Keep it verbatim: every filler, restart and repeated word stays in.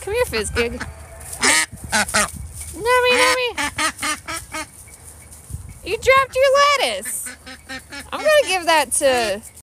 Come here, Fizzgig. Nummy, nummy. You dropped your lettuce. I'm gonna give that to